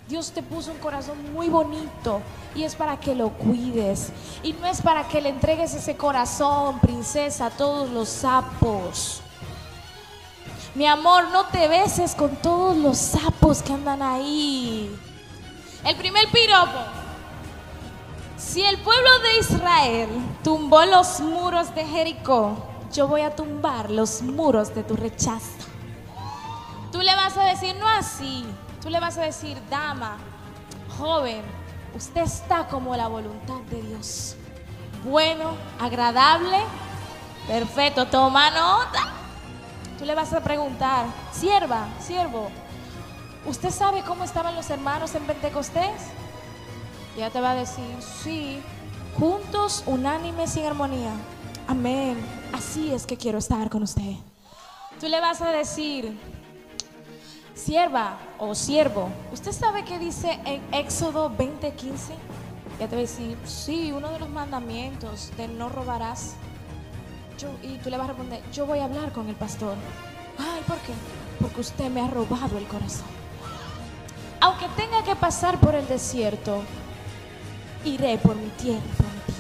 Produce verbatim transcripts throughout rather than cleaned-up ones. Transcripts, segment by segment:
Dios te puso un corazón muy bonito y es para que lo cuides. Y no es para que le entregues ese corazón, princesa, a todos los sapos. Mi amor, no te beses con todos los sapos que andan ahí. El primer piropo. Si el pueblo de Israel tumbó los muros de Jericó, yo voy a tumbar los muros de tu rechazo. Tú le vas a decir, no así. Tú le vas a decir, dama, joven, usted está como la voluntad de Dios. Bueno, agradable, perfecto, toma nota. Tú le vas a preguntar, sierva, siervo, ¿usted sabe cómo estaban los hermanos en Pentecostés? Y ella te va a decir, sí, juntos, unánimes y en armonía. Amén, así es que quiero estar con usted. Tú le vas a decir, sierva o siervo, ¿usted sabe qué dice en Éxodo veinte quince? Ya te va a decir, sí, uno de los mandamientos de no robarás. Yo, y tú le vas a responder, yo voy a hablar con el pastor. Ay, ¿por qué? Porque usted me ha robado el corazón. Aunque tenga que pasar por el desierto, iré por mi tierra prometida.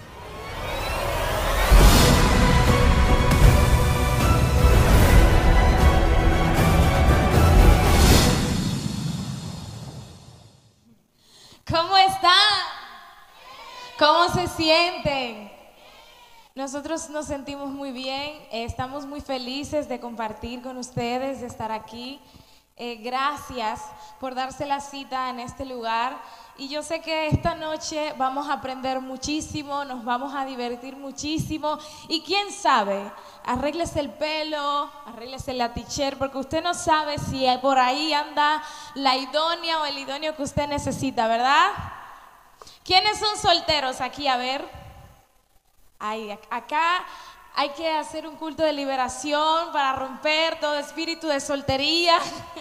¿Cómo están? ¿Cómo se sienten? Nosotros nos sentimos muy bien, eh, estamos muy felices de compartir con ustedes, de estar aquí. Eh, gracias por darse la cita en este lugar. Y yo sé que esta noche vamos a aprender muchísimo, nos vamos a divertir muchísimo. Y quién sabe, arréglese el pelo, arréglese la t-shirt, porque usted no sabe si por ahí anda la idónea o el idóneo que usted necesita, ¿verdad? ¿Quiénes son solteros aquí? A ver. Ay, acá hay que hacer un culto de liberación para romper todo espíritu de soltería.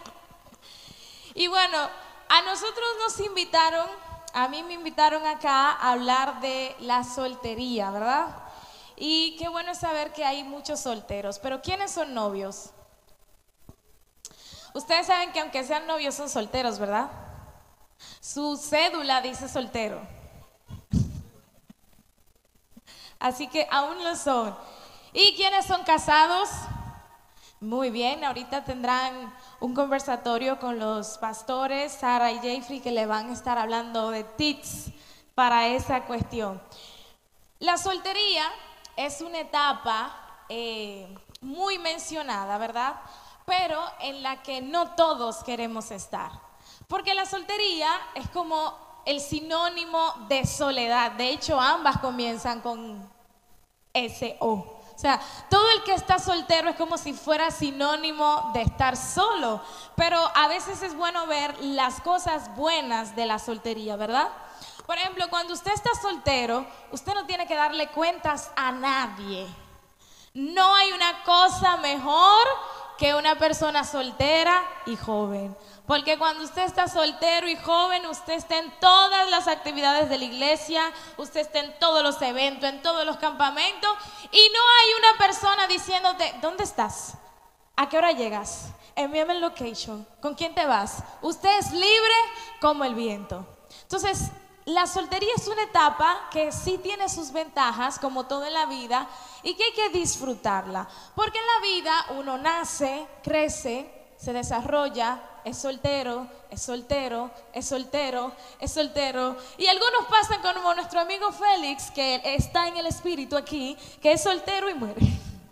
Y bueno, a nosotros nos invitaron, a mí me invitaron acá a hablar de la soltería, ¿verdad? Y qué bueno saber que hay muchos solteros, pero ¿quiénes son novios? Ustedes saben que aunque sean novios son solteros, ¿verdad? Su cédula dice soltero. Así que aún lo son. ¿Y quiénes son casados? Muy bien, ahorita tendrán un conversatorio con los pastores Sara y Jeffrey que le van a estar hablando de tips para esa cuestión. La soltería es una etapa eh, muy mencionada, ¿verdad? Pero en la que no todos queremos estar. Porque la soltería es como el sinónimo de soledad. De hecho, ambas comienzan con S O. O sea, todo el que está soltero es como si fuera sinónimo de estar solo. Pero a veces es bueno ver las cosas buenas de la soltería, ¿verdad? Por ejemplo, cuando usted está soltero, usted no tiene que darle cuentas a nadie. No hay una cosa mejor que una persona soltera y joven. Porque cuando usted está soltero y joven, usted está en todas las actividades de la iglesia, usted está en todos los eventos, en todos los campamentos, y no hay una persona diciéndote, ¿dónde estás? ¿A qué hora llegas? Envíame el location. ¿Con quién te vas? Usted es libre como el viento. Entonces, la soltería es una etapa que sí tiene sus ventajas, como todo en la vida, y que hay que disfrutarla. Porque en la vida uno nace, crece, se desarrolla, es soltero, es soltero, es soltero, es soltero. Y algunos pasan como nuestro amigo Félix, que está en el espíritu aquí, que es soltero y muere.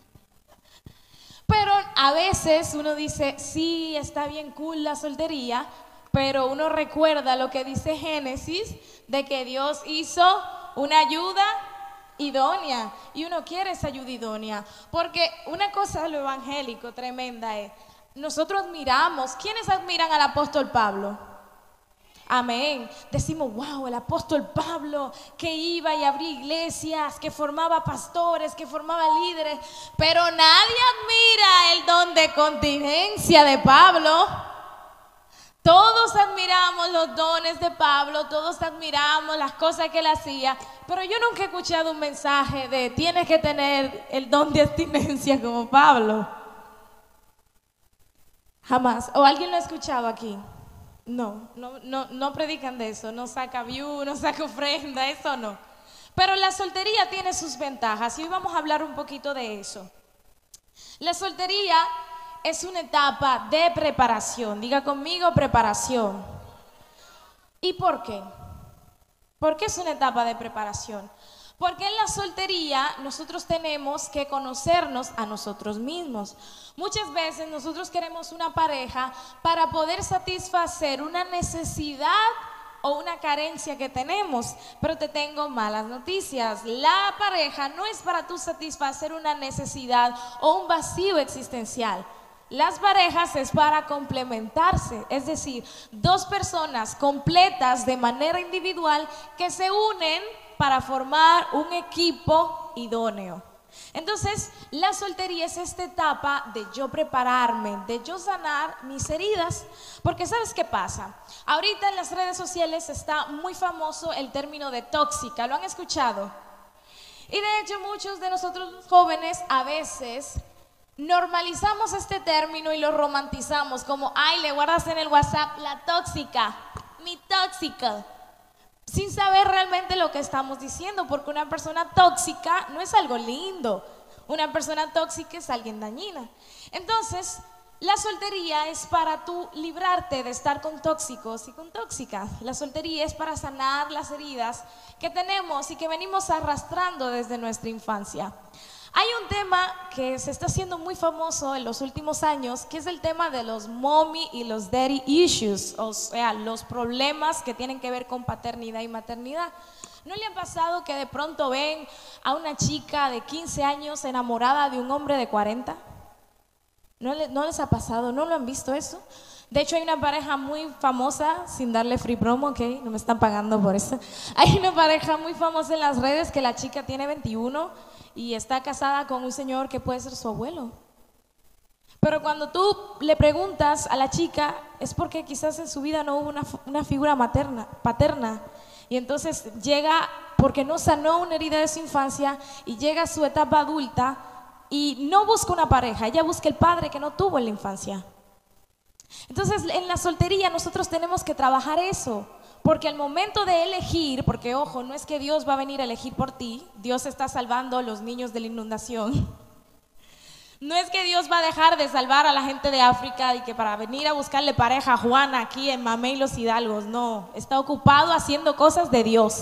Pero a veces uno dice, sí, está bien cool la soltería, pero uno recuerda lo que dice Génesis, de que Dios hizo una ayuda idónea, y uno quiere esa ayuda idónea, porque una cosa de lo evangélico tremenda es, nosotros admiramos, ¿quiénes admiran al apóstol Pablo? Amén. Decimos, wow, el apóstol Pablo que iba y abría iglesias, que formaba pastores, que formaba líderes, pero nadie admira el don de continencia de Pablo. Todos admiramos los dones de Pablo, todos admiramos las cosas que él hacía, pero yo nunca he escuchado un mensaje de tienes que tener el don de abstinencia como Pablo. Jamás. ¿O alguien lo ha escuchado aquí? No, no, no, no predican de eso, no saca view, no saca ofrenda, eso no. Pero la soltería tiene sus ventajas y hoy vamos a hablar un poquito de eso. La soltería es una etapa de preparación, diga conmigo preparación. ¿Y por qué? ¿Por qué es una etapa de preparación? Porque en la soltería nosotros tenemos que conocernos a nosotros mismos. Muchas veces nosotros queremos una pareja para poder satisfacer una necesidad o una carencia que tenemos, pero te tengo malas noticias. La pareja no es para tú satisfacer una necesidad o un vacío existencial. Las parejas es para complementarse, es decir, dos personas completas de manera individual que se unen para formar un equipo idóneo. Entonces, la soltería es esta etapa de yo prepararme, de yo sanar mis heridas, porque ¿sabes qué pasa? Ahorita en las redes sociales está muy famoso el término de tóxica, ¿lo han escuchado? Y de hecho muchos de nosotros los jóvenes a veces normalizamos este término y lo romantizamos como, ay, le guardas en el WhatsApp la tóxica, mi tóxico, sin saber realmente lo que estamos diciendo, porque una persona tóxica no es algo lindo, una persona tóxica es alguien dañina. Entonces, la soltería es para tú librarte de estar con tóxicos y con tóxicas. La soltería es para sanar las heridas que tenemos y que venimos arrastrando desde nuestra infancia. Hay un tema que se está haciendo muy famoso en los últimos años, que es el tema de los mommy y los daddy issues, o sea, los problemas que tienen que ver con paternidad y maternidad. ¿No le ha pasado que de pronto ven a una chica de quince años enamorada de un hombre de cuarenta? ¿No, le, ¿No les ha pasado? ¿No lo han visto eso? De hecho hay una pareja muy famosa, sin darle free promo, ok, no me están pagando por eso. Hay una pareja muy famosa en las redes que la chica tiene veintiuno y está casada con un señor que puede ser su abuelo. Pero cuando tú le preguntas a la chica, es porque quizás en su vida no hubo una, una figura materna, paterna. Y entonces llega, porque no sanó una herida de su infancia, y llega a su etapa adulta y no busca una pareja, ella busca el padre que no tuvo en la infancia. Entonces en la soltería nosotros tenemos que trabajar eso, porque al momento de elegir, porque ojo, no es que Dios va a venir a elegir por ti, Dios está salvando a los niños de la inundación. No es que Dios va a dejar de salvar a la gente de África y que para venir a buscarle pareja a Juana aquí en Mamey Los Hidalgos, no, está ocupado haciendo cosas de Dios.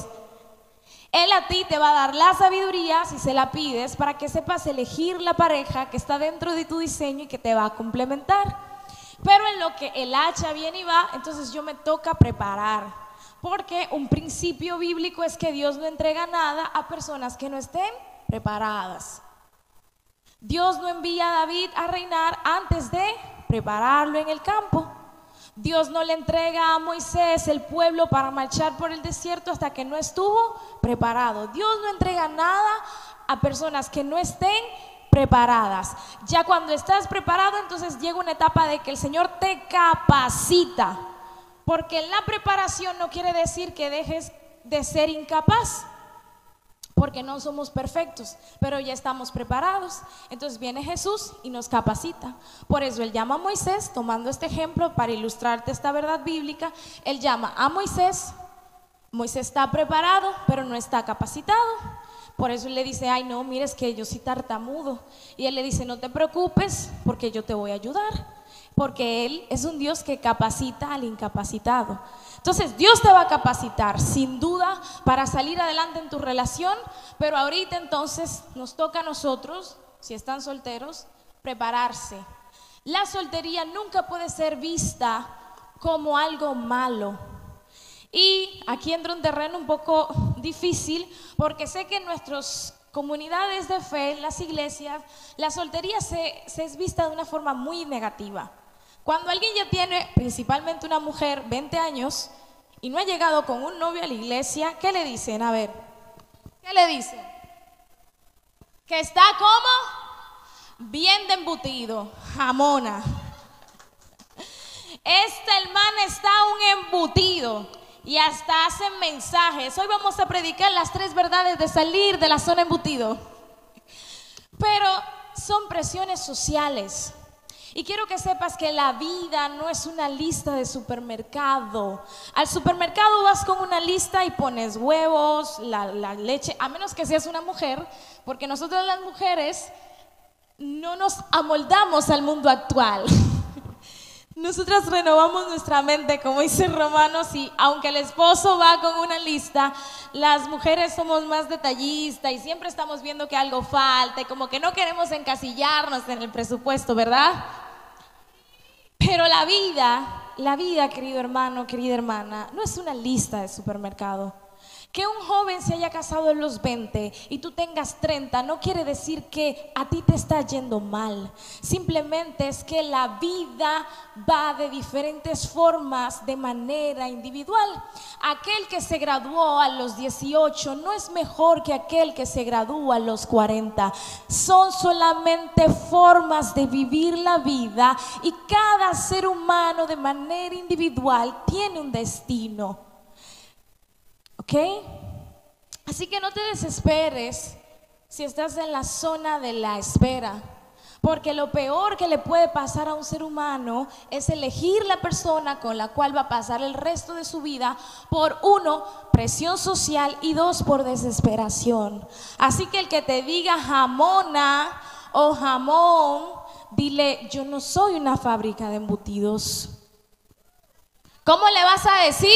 Él a ti te va a dar la sabiduría si se la pides para que sepas elegir la pareja que está dentro de tu diseño y que te va a complementar. Pero en lo que el hacha viene y va, entonces yo me toca preparar, porque un principio bíblico es que Dios no entrega nada a personas que no estén preparadas. Dios no envía a David a reinar antes de prepararlo en el campo. Dios no le entrega a Moisés el pueblo para marchar por el desierto hasta que no estuvo preparado. Dios no entrega nada a personas que no estén preparadas. Ya cuando estás preparado, entonces llega una etapa de que el Señor te capacita, porque la preparación no quiere decir que dejes de ser incapaz, porque no somos perfectos, pero ya estamos preparados. Entonces viene Jesús y nos capacita. Por eso Él llama a Moisés, tomando este ejemplo para ilustrarte esta verdad bíblica. Él llama a Moisés, Moisés está preparado, pero no está capacitado. Por eso Él le dice, ay no, mires que yo soy tartamudo. Y Él le dice, no te preocupes, porque yo te voy a ayudar. Porque Él es un Dios que capacita al incapacitado. Entonces Dios te va a capacitar sin duda para salir adelante en tu relación, pero ahorita entonces nos toca a nosotros, si están solteros, prepararse. La soltería nunca puede ser vista como algo malo. Y aquí entro en un terreno un poco difícil, porque sé que en nuestras comunidades de fe, en las iglesias, la soltería se, se es vista de una forma muy negativa. Cuando alguien ya tiene, principalmente una mujer, veinte años y no ha llegado con un novio a la iglesia, ¿qué le dicen? A ver, ¿qué le dicen? Que está como bien de embutido, jamona. Este hermano está un embutido y hasta hacen mensajes. Hoy vamos a predicar las tres verdades de salir de la zona embutido. Pero son presiones sociales. Y quiero que sepas que la vida no es una lista de supermercado. Al supermercado vas con una lista y pones huevos, la, la leche, a menos que seas una mujer, porque nosotras las mujeres no nos amoldamos al mundo actual. Nosotras renovamos nuestra mente, como dice Romanos, y aunque el esposo va con una lista, las mujeres somos más detallistas y siempre estamos viendo que algo falta y como que no queremos encasillarnos en el presupuesto, ¿verdad? Pero la vida, la vida, querido hermano, querida hermana, no es una lista de supermercado. Que un joven se haya casado en los veinte y tú tengas treinta no quiere decir que a ti te está yendo mal. Simplemente es que la vida va de diferentes formas de manera individual. Aquel que se graduó a los dieciocho no es mejor que aquel que se gradúa a los cuarenta. Son solamente formas de vivir la vida y cada ser humano de manera individual tiene un destino. ¿Ok? Así que no te desesperes si estás en la zona de la espera, porque lo peor que le puede pasar a un ser humano es elegir la persona con la cual va a pasar el resto de su vida por uno, presión social y dos, por desesperación. Así que el que te diga jamona o jamón, dile: yo no soy una fábrica de embutidos. ¿Cómo le vas a decir?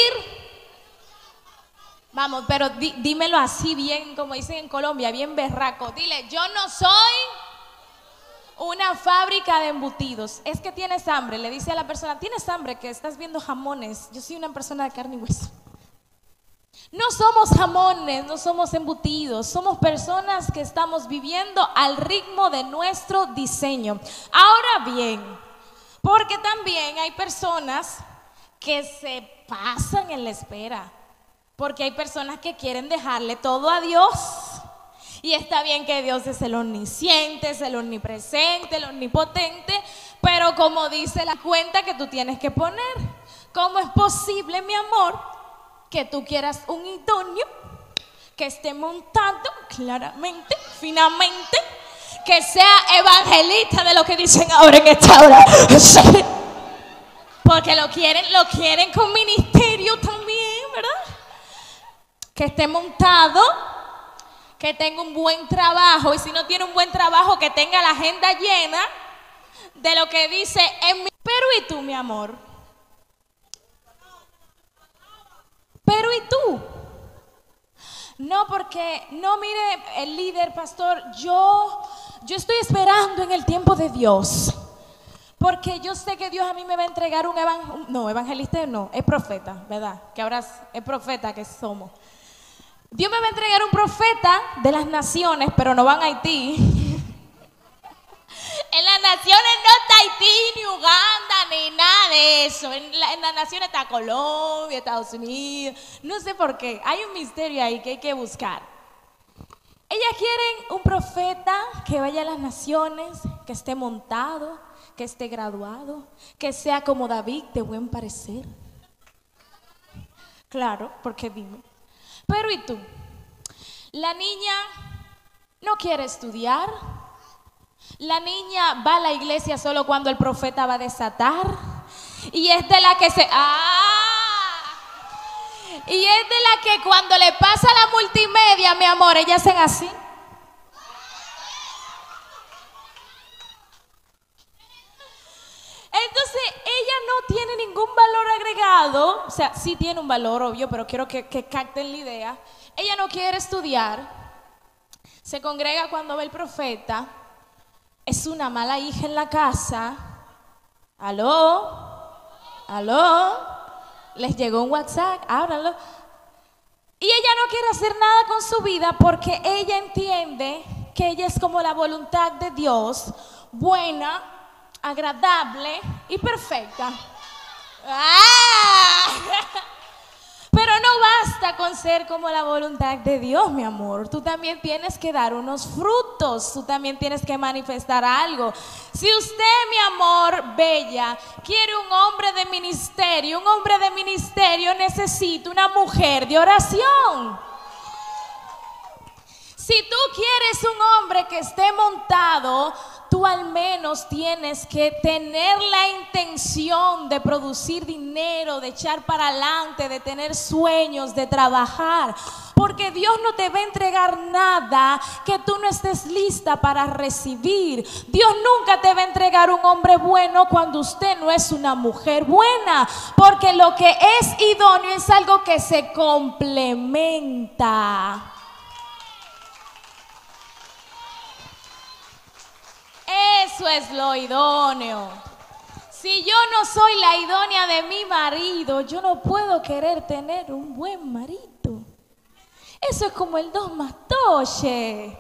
Vamos, pero dí, dímelo así bien, como dicen en Colombia, bien berraco. Dile: yo no soy una fábrica de embutidos. Es que tienes hambre, le dice a la persona: tienes hambre, que estás viendo jamones. Yo soy una persona de carne y hueso. No somos jamones, no somos embutidos. Somos personas que estamos viviendo al ritmo de nuestro diseño. Ahora bien, porque también hay personas que se pasan en la espera. Porque hay personas que quieren dejarle todo a Dios. Y está bien que Dios es el omnisciente, es el omnipresente, el omnipotente. Pero como dice la cuenta que tú tienes que poner, ¿cómo es posible, mi amor, que tú quieras un idóneo que esté montado claramente, finamente, que sea evangelista de lo que dicen ahora en esta hora? Porque lo quieren, lo quieren con ministerio también, ¿verdad? Que esté montado, que tenga un buen trabajo, y si no tiene un buen trabajo, que tenga la agenda llena de lo que dice en mi... Pero ¿y tú, mi amor? Pero ¿y tú? No, porque, no, mire, el líder, pastor, yo, yo estoy esperando en el tiempo de Dios. Porque yo sé que Dios a mí me va a entregar un evangelista, no, evangelista no, es profeta, ¿verdad? Que ahora es profeta que somos. Dios me va a entregar un profeta de las naciones, pero no van a Haití. En las naciones no está Haití, ni Uganda, ni nada de eso. En, la, en las naciones está Colombia, Estados Unidos. No sé por qué. Hay un misterio ahí que hay que buscar. Ellas quieren un profeta que vaya a las naciones, que esté montado, que esté graduado, que sea como David, de buen parecer. Claro, porque dime. Pero ¿y tú? La niña no quiere estudiar. La niña va a la iglesia solo cuando el profeta va a desatar. Y es de la que se... ¡Ah! Y es de la que cuando le pasa la multimedia, mi amor, ellas hacen así. Entonces ella no tiene ningún valor agregado. O sea, sí tiene un valor, obvio, pero quiero que, que capten la idea. Ella no quiere estudiar, se congrega cuando ve el profeta, es una mala hija en la casa. ¿Aló? ¿Aló? Les llegó un WhatsApp, ábranlo. Y ella no quiere hacer nada con su vida porque ella entiende que ella es como la voluntad de Dios, buena, agradable y perfecta. ¡Ah! Pero no basta con ser como la voluntad de Dios, mi amor. Tú también tienes que dar unos frutos. Tú también tienes que manifestar algo. Si usted, mi amor, bella, quiere un hombre de ministerio, un hombre de ministerio necesita una mujer de oración. Si tú quieres un hombre que esté montado, tú tú al menos tienes que tener la intención de producir dinero, de echar para adelante, de tener sueños, de trabajar. Porque Dios no te va a entregar nada que tú no estés lista para recibir. Dios nunca te va a entregar un hombre bueno cuando usted no es una mujer buena. Porque lo que es idóneo es algo que se complementa. Eso es lo idóneo. Si yo no soy la idónea de mi marido, yo no puedo querer tener un buen marido. Eso es como el dos más toche.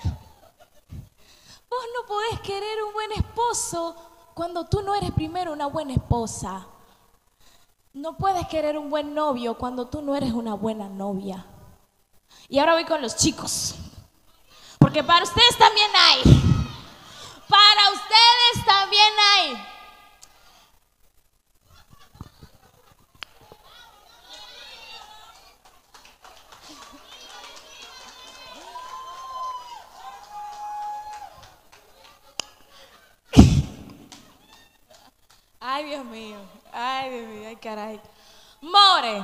Vos no podés querer un buen esposo cuando tú no eres primero una buena esposa. No puedes querer un buen novio cuando tú no eres una buena novia. Y ahora voy con los chicos. Porque para ustedes también hay. Para ustedes también hay. Ay, Dios mío. Ay, Dios mío. Ay, caray. More.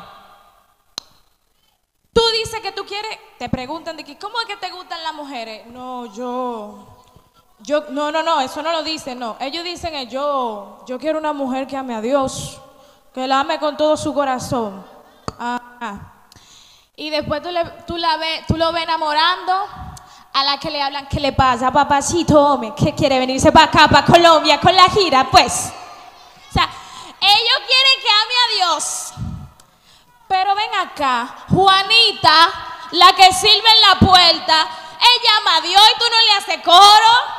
Tú dices que tú quieres. Te preguntan de que, ¿cómo es que te gustan las mujeres? No, yo. Yo, no, no, no, eso no lo dicen, no. Ellos dicen que yo, yo quiero una mujer que ame a Dios, que la ame con todo su corazón. Ah. Y después tú, le, tú, la ve, tú lo ves enamorando a la que le hablan, ¿qué le pasa, papacito? Hombre, ¿qué quiere venirse para acá, para Colombia, con la gira? Pues, o sea, ellos quieren que ame a Dios. Pero ven acá, Juanita, la que sirve en la puerta, ella ama a Dios y tú no le haces coro.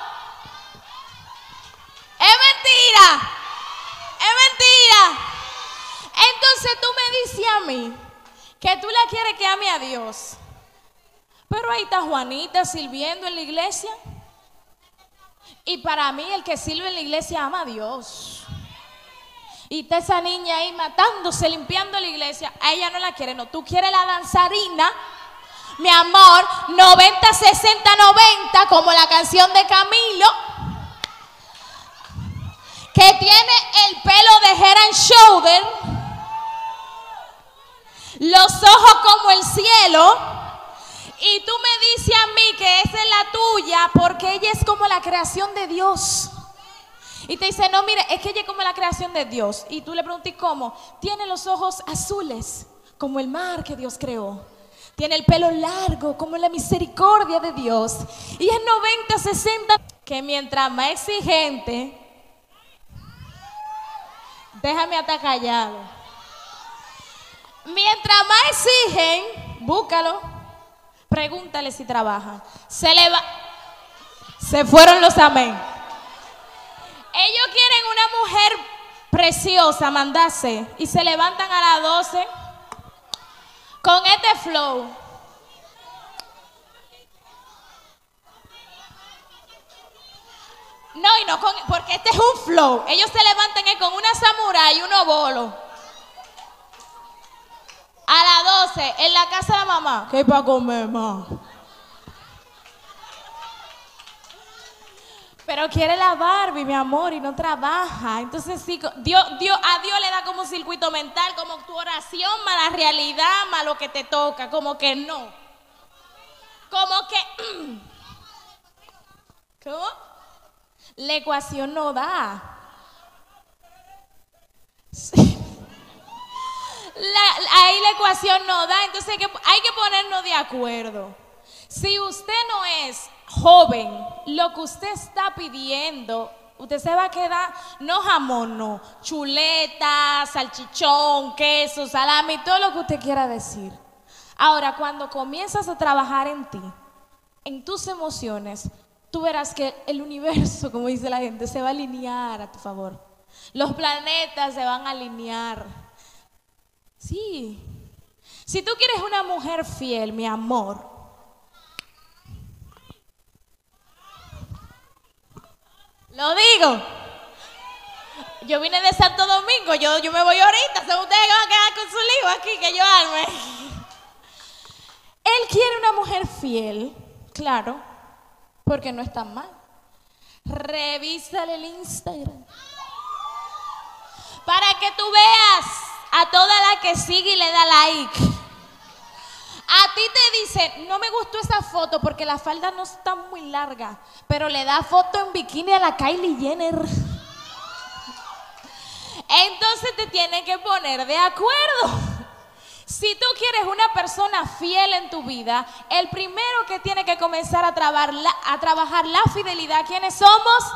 Es mentira, es mentira. Entonces tú me dices a mí que tú la quieres que ame a Dios, pero ahí está Juanita sirviendo en la iglesia. Y para mí el que sirve en la iglesia ama a Dios. Y está esa niña ahí matándose, limpiando la iglesia. A ella no la quiere, no. Tú quieres la danzarina, mi amor, noventa, sesenta, noventa, como la canción de Camilo, que tiene el pelo de Head and Shoulder, los ojos como el cielo, y tú me dices a mí que esa es la tuya porque ella es como la creación de Dios. Y te dice, no, mire, es que ella es como la creación de Dios. Y tú le preguntas, ¿cómo? Tiene los ojos azules, como el mar que Dios creó. Tiene el pelo largo, como la misericordia de Dios. Y es noventa, sesenta. Que mientras más exigente, déjame hasta callado. Mientras más exigen, búscalo, pregúntale si trabajan. Se le va. Se fueron los amén. Ellos quieren una mujer preciosa, mandarse, y se levantan a las doce con este flow. No, y no con, porque este es un flow. Ellos se levantan con una samurai y unos bolos. A las doce, en la casa de la mamá. ¿Qué hay para comer, mamá? Pero quiere la Barbie, mi amor, y no trabaja. Entonces sí, Dios, Dios, a Dios le da como un circuito mental, como tu oración, más la realidad, más lo que te toca. Como que no. Como que... ¿Cómo? La ecuación no da. Sí. La, ahí la ecuación no da, entonces hay que, hay que ponernos de acuerdo. Si usted no es joven, lo que usted está pidiendo, usted se va a quedar, no jamón, no, chuleta, salchichón, queso, salami, todo lo que usted quiera decir. Ahora, cuando comienzas a trabajar en ti, en tus emociones, tú verás que el universo, como dice la gente, se va a alinear a tu favor. Los planetas se van a alinear. Sí. Si tú quieres una mujer fiel, mi amor, lo digo. Yo vine de Santo Domingo, yo, yo me voy ahorita, son ustedes que van a quedar con su lío aquí, que yo arme. Él quiere una mujer fiel, claro, porque no está mal. revísale el Instagram para que tú veas a toda la que sigue y le da like. A ti te dicen, no me gustó esa foto porque la falda no está muy larga, pero le da foto en bikini a la Kylie Jenner. Entonces te tienen que poner de acuerdo. Si tú quieres una persona fiel en tu vida, el primero que tiene que comenzar a trabajar la, a trabajar la fidelidad, ¿quiénes somos?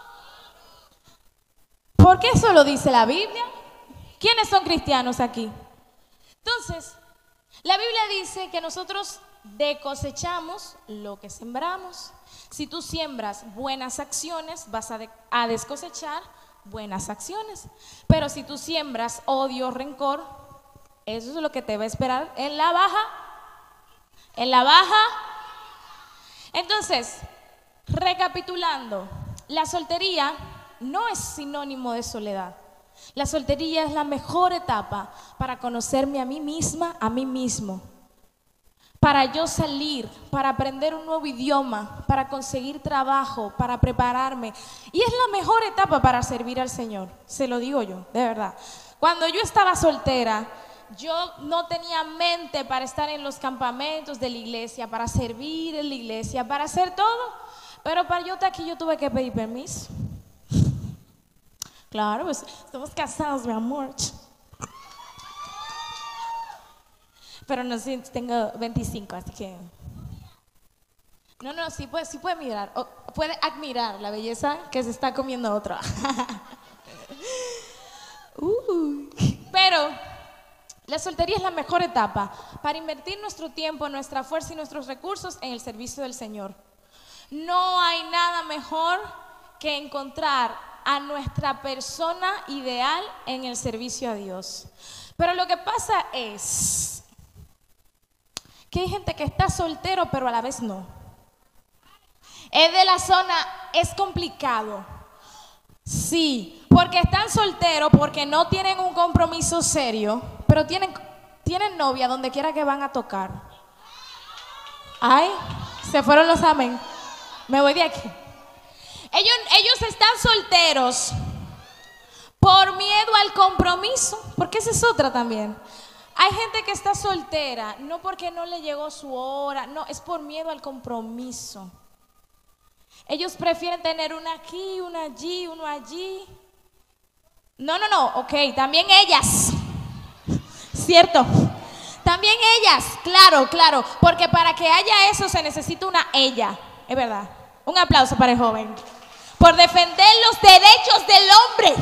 Porque eso lo dice la Biblia. ¿Quiénes son cristianos aquí? Entonces, la Biblia dice que nosotros de cosechamos lo que sembramos. Si tú siembras buenas acciones, vas a, de, a descosechar buenas acciones. Pero si tú siembras odio, rencor, eso es lo que te va a esperar en la baja. En la baja. Entonces, recapitulando, la soltería no es sinónimo de soledad. La soltería es la mejor etapa para conocerme a mí misma, a mí mismo. Para yo salir, para aprender un nuevo idioma, para conseguir trabajo, para prepararme. Y es la mejor etapa para servir al Señor, se lo digo yo, de verdad. Cuando yo estaba soltera, yo no tenía mente para estar en los campamentos de la iglesia, para servir en la iglesia, para hacer todo. Pero para yo estar aquí yo tuve que pedir permiso. Claro, pues estamos casados, mi amor. Pero no sé, tengo veinticinco, así que... No, no, sí puede, sí puede mirar, o puede admirar la belleza que se está comiendo otra. uh, pero la soltería es la mejor etapa para invertir nuestro tiempo, nuestra fuerza y nuestros recursos en el servicio del Señor. No hay nada mejor que encontrar a nuestra persona ideal en el servicio a Dios. Pero lo que pasa es que hay gente que está soltero pero a la vez no. Es de la zona, es complicado. Sí, porque están solteros, porque no tienen un compromiso serio, pero tienen, tienen novia donde quiera que van a tocar. Ay, se fueron los amén. Me voy de aquí. Ellos, ellos están solteros por miedo al compromiso, porque esa es otra también. Hay gente que está soltera, no porque no le llegó su hora, no, es por miedo al compromiso. Ellos prefieren tener una aquí, una allí, uno allí. No, no, no, ok, también ellas, cierto. También ellas, claro, claro, porque para que haya eso se necesita una ella, es verdad. Un aplauso para el joven por defender los derechos del hombre.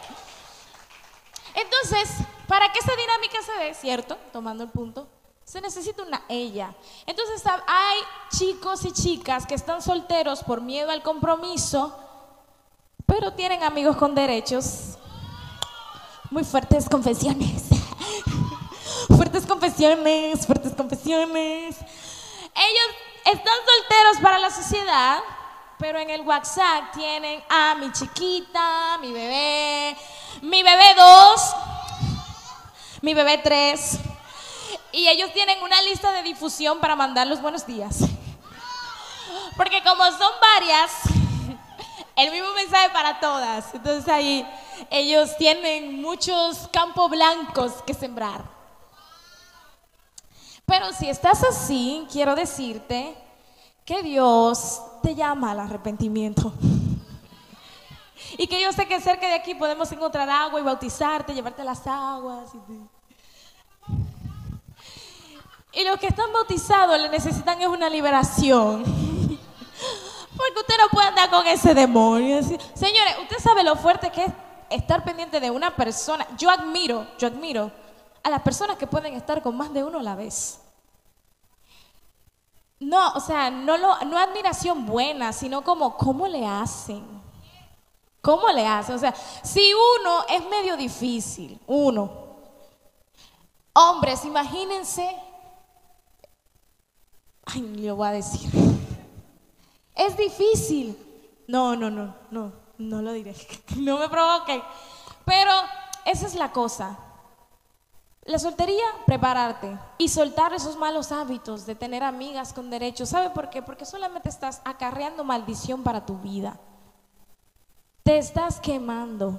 Entonces, para que esa dinámica se dé, ¿cierto? Tomando el punto, se necesita una ella. Entonces, hay chicos y chicas que están solteros por miedo al compromiso, pero tienen amigos con derechos. Muy fuertes confesiones. Fuertes confesiones, fuertes confesiones. Ellos están solteros para la sociedad, pero en el WhatsApp tienen a mi chiquita, mi bebé, mi bebé dos, mi bebé tres. Y ellos tienen una lista de difusión para mandar los buenos días. Porque como son varias, el mismo mensaje para todas. Entonces ahí ellos tienen muchos campos blancos que sembrar. Pero si estás así, quiero decirte que Dios te llama al arrepentimiento. Y que yo sé que cerca de aquí podemos encontrar agua y bautizarte, llevarte las aguas. Y, y los que están bautizados le necesitan es una liberación. Porque usted no puede andar con ese demonio. Señores, usted sabe lo fuerte que es estar pendiente de una persona. Yo admiro, yo admiro a las personas que pueden estar con más de uno a la vez. No, o sea, no, lo, no admiración buena, sino como, ¿cómo le hacen? ¿Cómo le hacen? O sea, si uno es medio difícil, uno. Hombres, imagínense. Ay, lo voy a decir. Es difícil. No, no, no, no, no lo diré. No me provoquen. Pero esa es la cosa. La soltería, prepararte y soltar esos malos hábitos de tener amigas con derechos. ¿Sabe por qué? Porque solamente estás acarreando maldición para tu vida. Te estás quemando.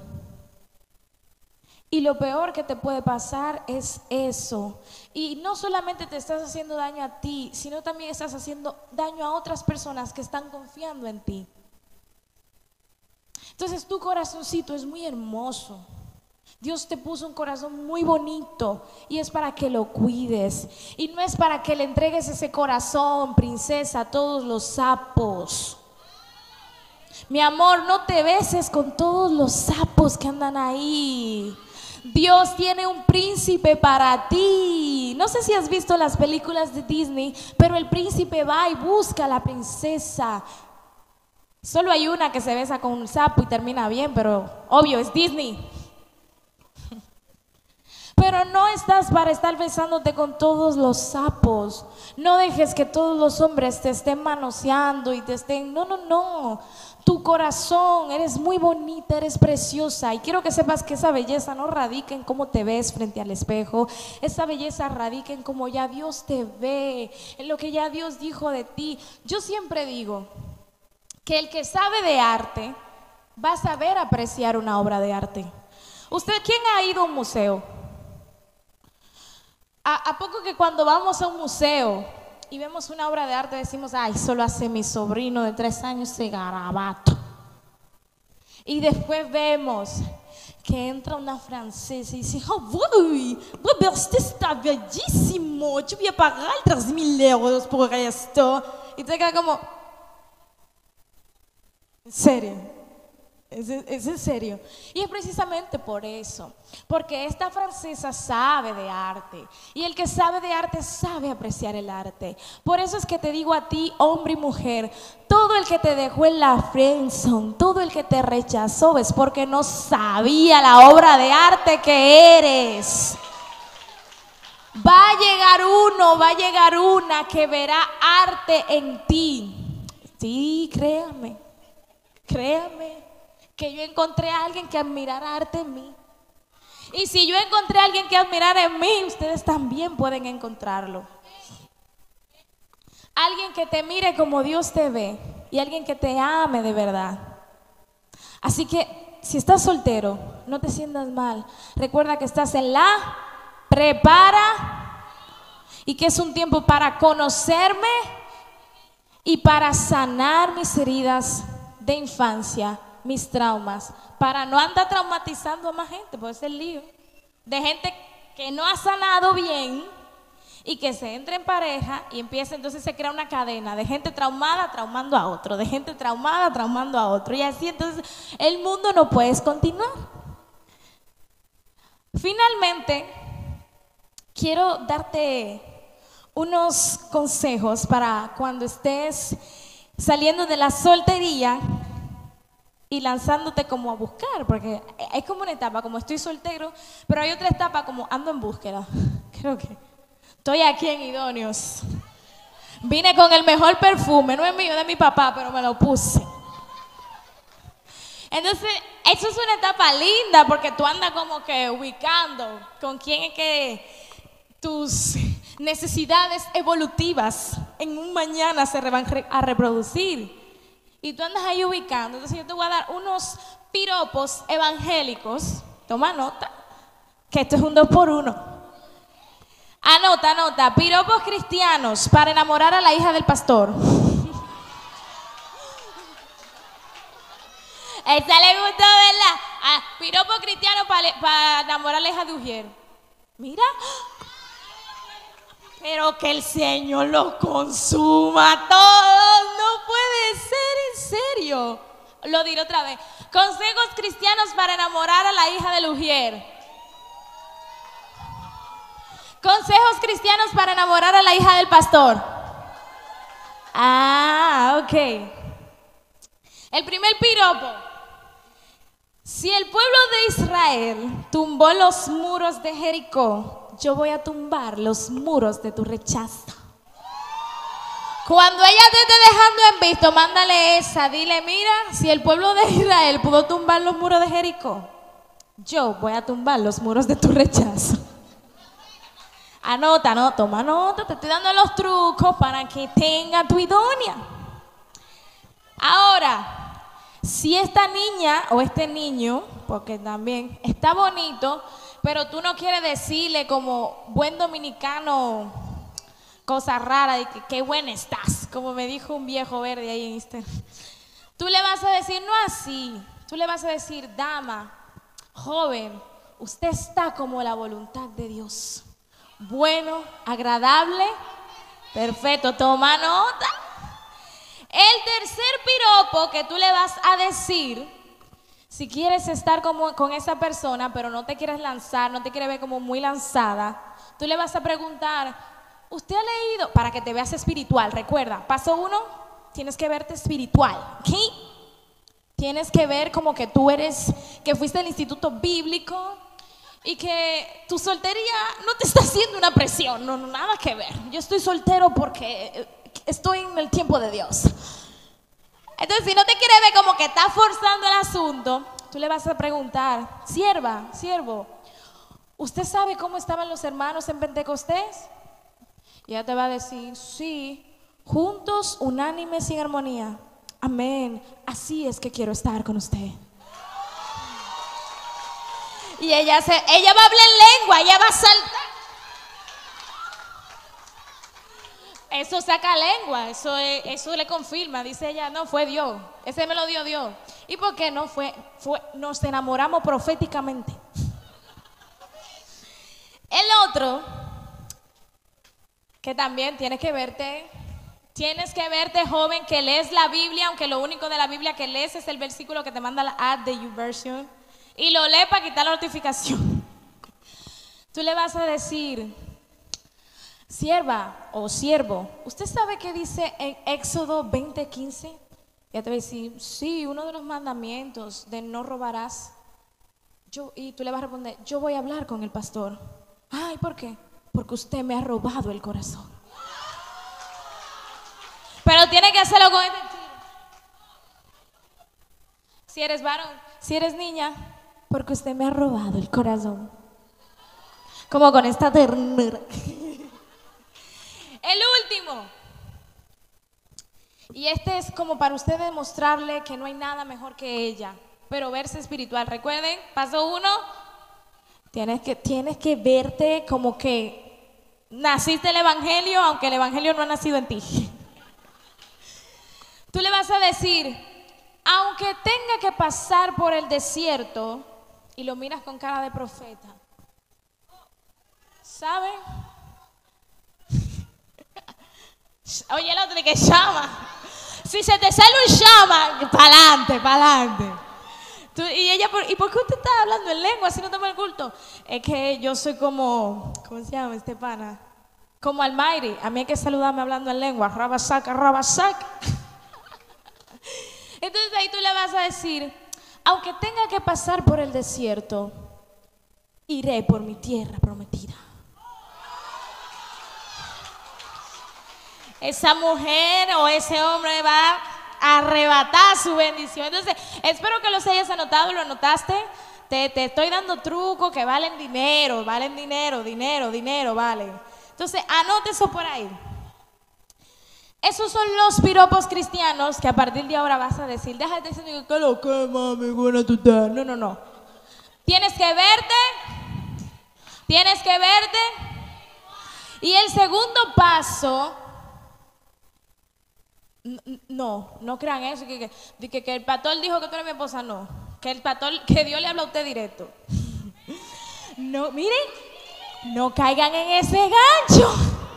Y lo peor que te puede pasar es eso. Y no solamente te estás haciendo daño a ti, sino también estás haciendo daño a otras personas que están confiando en ti. Entonces tu corazoncito es muy hermoso. Dios te puso un corazón muy bonito y es para que lo cuides. Y no es para que le entregues ese corazón, princesa, a todos los sapos. Mi amor, no te beses con todos los sapos que andan ahí. Dios tiene un príncipe para ti. No sé si has visto las películas de Disney, pero el príncipe va y busca a la princesa. Solo hay una que se besa con un sapo y termina bien, pero obvio, es Disney. Pero no estás para estar besándote con todos los sapos. No dejes que todos los hombres te estén manoseando y te estén... No, no, no. Tu corazón, eres muy bonita, eres preciosa. Y quiero que sepas que esa belleza no radica en cómo te ves frente al espejo. Esa belleza radica en cómo ya Dios te ve, en lo que ya Dios dijo de ti. Yo siempre digo que el que sabe de arte va a saber apreciar una obra de arte. ¿Usted quién ha ido a un museo? ¿A, a poco que cuando vamos a un museo y vemos una obra de arte decimos, ay, solo hace mi sobrino de tres años ese garabato? Y después vemos que entra una francesa y dice, oh, uy, este está bellísimo, yo voy a pagar tres mil euros por esto. Y te queda como, ¿en serio? Es, es en serio. Y es precisamente por eso, porque esta francesa sabe de arte, y el que sabe de arte sabe apreciar el arte. Por eso es que te digo a ti, hombre y mujer, todo el que te dejó en la friendzone, todo el que te rechazó, es porque no sabía la obra de arte que eres. Va a llegar uno, va a llegar una que verá arte en ti. Sí, créame, créame que yo encontré a alguien que admirara arte en mí. Y si yo encontré a alguien que admirara en mí, ustedes también pueden encontrarlo. Alguien que te mire como Dios te ve y alguien que te ame de verdad. Así que si estás soltero, no te sientas mal. Recuerda que estás en la prepara y que es un tiempo para conocerme y para sanar mis heridas de infancia, mis traumas, para no andar traumatizando a más gente, puede ser lío de gente que no ha sanado bien y que se entra en pareja y empieza, entonces se crea una cadena de gente traumada traumando a otro, de gente traumada traumando a otro, y así entonces el mundo no puede continuar. Finalmente, quiero darte unos consejos para cuando estés saliendo de la soltería y lanzándote como a buscar, porque hay como una etapa como estoy soltero, pero hay otra etapa como ando en búsqueda. Creo que estoy aquí en Idóneos. Vine con el mejor perfume, no es mío, de mi papá, pero me lo puse. Entonces, eso es una etapa linda porque tú andas como que ubicando con quién es que tus necesidades evolutivas en un mañana se van a reproducir. Y tú andas ahí ubicando. Entonces yo te voy a dar unos piropos evangélicos. Toma nota, que esto es un dos por uno. Anota, anota. Piropos cristianos para enamorar a la hija del pastor. Esta le gustó, ¿verdad? Ah, piropo cristiano para, para enamorar a la hija de Ujier. Mira. Pero que el Señor los consuma a todos. No puede ser, en serio. Lo diré otra vez. Consejos cristianos para enamorar a la hija de Ujier. Consejos cristianos para enamorar a la hija del pastor. Ah, ok. El primer piropo. Si el pueblo de Israel tumbó los muros de Jericó, yo voy a tumbar los muros de tu rechazo. Cuando ella te esté dejando en visto, mándale esa. Dile, mira, si el pueblo de Israel pudo tumbar los muros de Jericó, yo voy a tumbar los muros de tu rechazo. Anota, no, toma nota. Te estoy dando los trucos para que tenga tu idónea. Ahora, si esta niña o este niño, porque también está bonito, pero tú no quieres decirle como buen dominicano cosas raras de que qué buena estás, como me dijo un viejo verde ahí en Instagram. Tú le vas a decir, no así, tú le vas a decir, dama, joven, usted está como la voluntad de Dios. Bueno, agradable, perfecto, toma nota. El tercer piropo que tú le vas a decir, si quieres estar como con esa persona, pero no te quieres lanzar, no te quieres ver como muy lanzada, tú le vas a preguntar, ¿usted ha leído? Para que te veas espiritual, recuerda, paso uno, tienes que verte espiritual, ¿ok? Tienes que ver como que tú eres, que fuiste al instituto bíblico y que tu soltería no te está haciendo una presión, no, no, nada que ver. Yo estoy soltero porque estoy en el tiempo de Dios. Entonces, si no te quiere ver como que está forzando el asunto, tú le vas a preguntar, sierva, siervo, ¿usted sabe cómo estaban los hermanos en Pentecostés? Y ella te va a decir, sí, juntos, unánimes y en armonía. Amén, así es que quiero estar con usted. Y ella, se, ella va a hablar en lengua, ella va a saltar. Eso saca lengua, eso, es, eso le confirma, dice ella, no, fue Dios, ese me lo dio Dios. ¿Y por qué no? Fue, fue, nos enamoramos proféticamente. El otro, que también tienes que verte, tienes que verte joven que lees la Biblia, aunque lo único de la Biblia que lees es el versículo que te manda la ad de YouVersion, y lo lee para quitar la notificación. Tú le vas a decir, sierva o siervo, ¿usted sabe qué dice en Éxodo veinte quince? Ya te va a decir, sí, uno de los mandamientos de no robarás. Yo, y tú le vas a responder, yo voy a hablar con el pastor. Ay, ¿por qué? Porque usted me ha robado el corazón. Pero tiene que hacerlo con este tiro. Si eres varón, si eres niña, porque usted me ha robado el corazón. Como con esta ternura. El último, y este es como para usted demostrarle que no hay nada mejor que ella, pero verse espiritual. Recuerden, paso uno, tienes que, tienes que verte como que naciste el evangelio, aunque el evangelio no ha nacido en ti. Tú le vas a decir, aunque tenga que pasar por el desierto, y lo miras con cara de profeta, ¿sabe? Oye, el otro que llama. Si se te sale un llama, para adelante, para adelante. Y ella, ¿y por qué usted está hablando en lengua si no toma el culto? Es que yo soy como, ¿cómo se llama este pana? Como Almighty. A mí hay que saludarme hablando en lengua. Rabasaca, rabasaca. Entonces ahí tú le vas a decir, aunque tenga que pasar por el desierto, iré por mi tierra prometida. Esa mujer o ese hombre va a arrebatar su bendición. Entonces, espero que los hayas anotado, lo anotaste. Te, te estoy dando trucos que valen dinero, valen dinero, dinero, dinero, vale. Entonces, anote eso por ahí. Esos son los piropos cristianos que a partir de ahora vas a decir, déjate decir que lo que mami, buena tú estás. No, no, no. Tienes que verte, tienes que verte. Y el segundo paso, no, no crean eso, que, que, que, que el pastor dijo que tú eres mi esposa, no. Que el pastor, que Dios le habla a usted directo. No, miren, no caigan en ese gancho.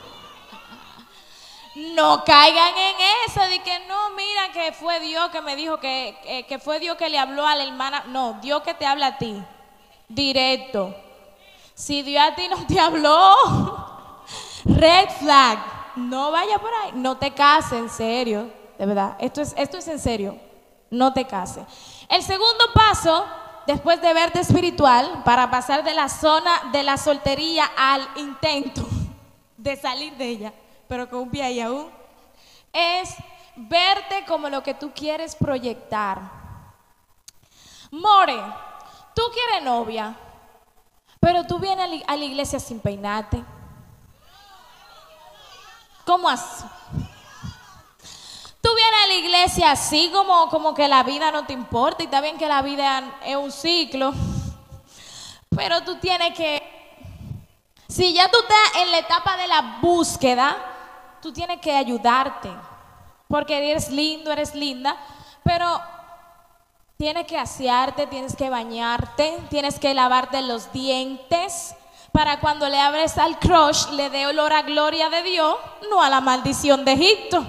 No caigan en eso de que no, mira que fue Dios que me dijo que, que, que fue Dios que le habló a la hermana. No, Dios que te habla a ti, directo. Si Dios a ti no te habló, red flag, no vaya por ahí, no te cases, en serio, de verdad, esto es, esto es en serio, no te cases. El segundo paso, después de verte espiritual, para pasar de la zona de la soltería al intento de salir de ella, pero con un pie ahí aún, es verte como lo que tú quieres proyectar. More, tú quieres novia, pero tú vienes a la iglesia sin peinarte. ¿Cómo así? Tú vienes a la iglesia así como, como que la vida no te importa, y está bien que la vida es un ciclo, pero tú tienes que, si ya tú estás en la etapa de la búsqueda, tú tienes que ayudarte, porque eres lindo, eres linda, pero tienes que asearte, tienes que bañarte, tienes que lavarte los dientes, para cuando le abres al crush le dé olor a gloria de Dios, no a la maldición de Egipto.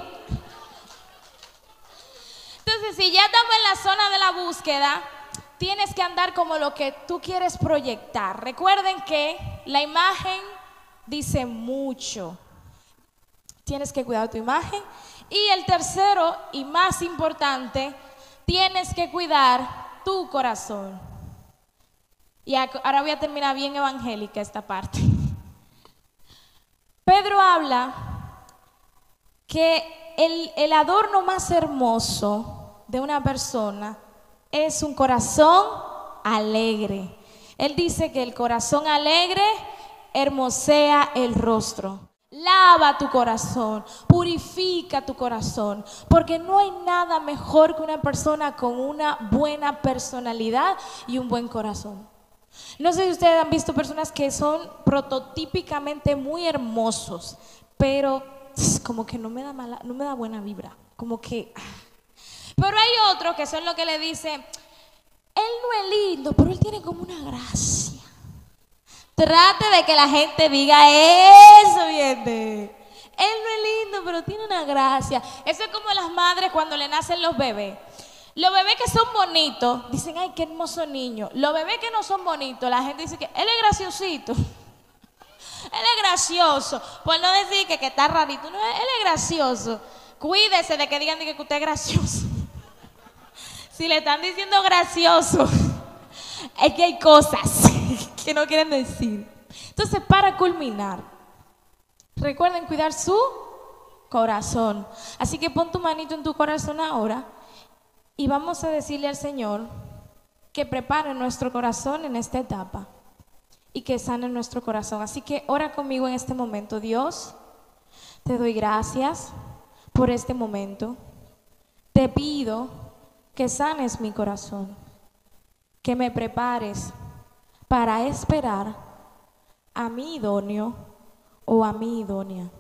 Entonces, si ya estamos en la zona de la búsqueda, tienes que andar como lo que tú quieres proyectar. Recuerden que la imagen dice mucho. Tienes que cuidar tu imagen. Y el tercero y más importante, tienes que cuidar tu corazón. Y ahora voy a terminar bien evangélica esta parte. Pedro habla que el, el adorno más hermoso de una persona es un corazón alegre. Él dice que el corazón alegre hermosea el rostro. Lava tu corazón, purifica tu corazón, porque no hay nada mejor que una persona con una buena personalidad y un buen corazón. No sé si ustedes han visto personas que son prototípicamente muy hermosos, pero como que no me da mala, no me da buena vibra, como que. Pero hay otros que son los que le dicen, él no es lindo, pero él tiene como una gracia. Trate de que la gente diga eso, ¿viene? Él no es lindo, pero tiene una gracia. Eso es como las madres cuando le nacen los bebés. Los bebés que son bonitos, dicen, ay, qué hermoso niño. Los bebés que no son bonitos, la gente dice que él es graciosito. Él es gracioso. Por no decir que, que está rarito. No, él es gracioso. Cuídese de que digan que usted es gracioso. Si le están diciendo gracioso, es que hay cosas que no quieren decir. Entonces, para culminar, recuerden cuidar su corazón. Así que pon tu manito en tu corazón ahora y vamos a decirle al Señor que prepare nuestro corazón en esta etapa y que sane nuestro corazón. Así que ora conmigo en este momento. Dios, te doy gracias por este momento. Te pido que sanes mi corazón, que me prepares para esperar a mi idóneo o a mi idónea.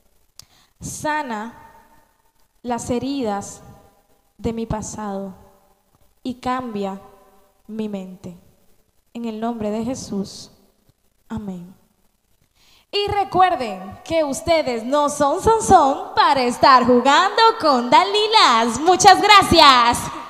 Sana las heridas de mi pasado y cambia mi mente. En el nombre de Jesús. Amén. Y recuerden que ustedes no son son son para estar jugando con Dalilas. Muchas gracias.